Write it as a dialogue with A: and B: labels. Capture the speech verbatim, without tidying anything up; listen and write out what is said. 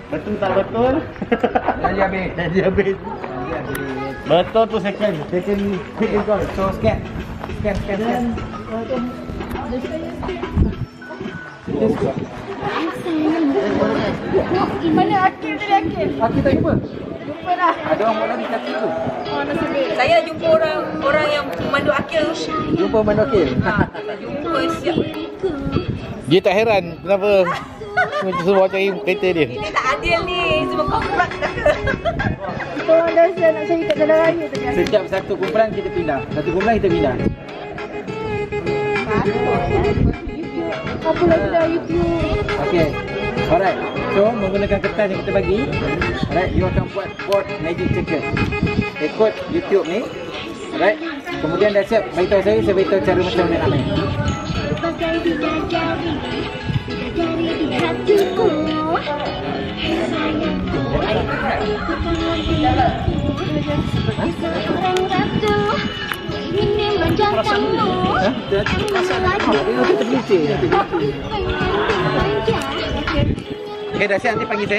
A: Betul tak betul?
B: Janji habis.
A: Janji habis. Betul tu second. Second quick and call.
B: So scan. Scan, scan, scan.
C: Mana Akil tadi Akil?
B: Akil tak jumpa?
C: Jumpa dah.
B: Ada orang buat lagi kaki tu.
C: Oh, nasib.
D: Saya jumpa orang orang yang memandu Akil.
B: Jumpa mana Akil?
D: Ha, jumpa siap.
A: Dia tak heran kenapa semua cari kereta dia.
D: Ini tak adil ni. Semua komprak dah ke?
C: Kita orang dah siap nak cari kat jalan raya tu kan.
B: Setiap satu kumpulan kita pindah. Satu kumpulan kita pindah.
C: Apa lagi dah YouTube?
B: Okey. Alright. So menggunakan kertas yang kita bagi, alright, you akan buat board magic checker. Ikut YouTube ni. Alright. Kemudian dah siap, beritahu saya, saya beritahu cara macam mana nak main. Ha? Dia terlucir. Okey, dah siap, nanti panggil saya.